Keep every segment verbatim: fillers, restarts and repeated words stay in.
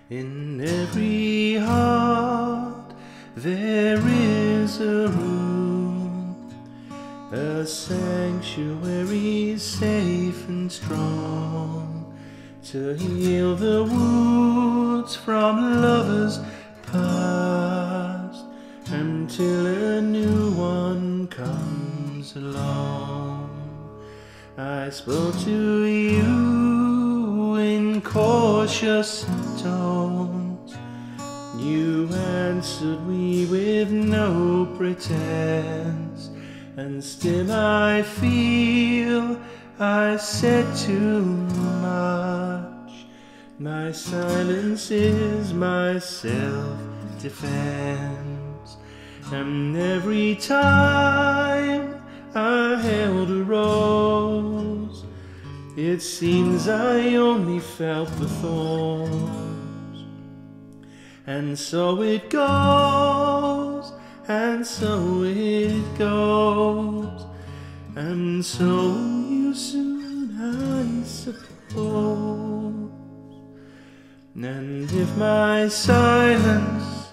In every heart there is a room, a sanctuary safe and strong, to heal the wounds from lovers past, until a new one comes along. I spoke to you in cautious tones. You answered me with no pretense, and still I feel I said too much. My silence is my self-defense, and every time I held a rose, it seems I only felt the thorns. And so it goes, and so it goes, and so you soon, I suppose. And if my silence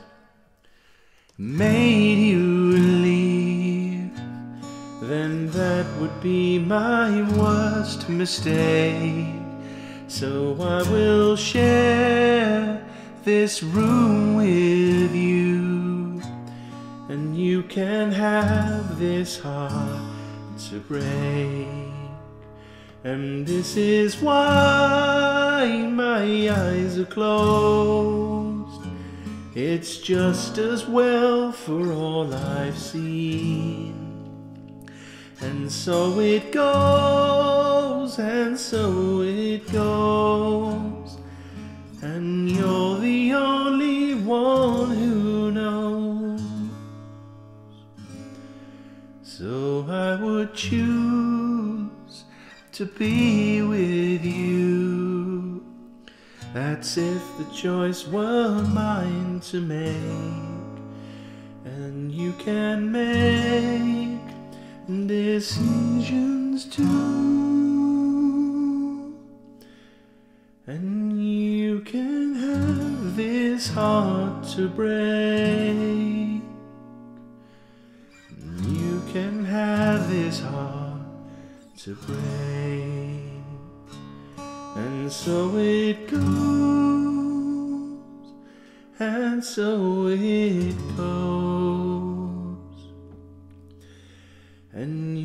made you leave, then that would be my worst mistake. So I will share this room with you, and you can have this heart to break. And this is why my eyes are closed. It's just as well for all I've seen. And so it goes, and so it goes, and you're the only one who knows. So I would choose to be with you. That's if the choice were mine to make, and you can make decisions too, and you can have this heart to break. You can have this heart to break. And so it goes, and so it goes, and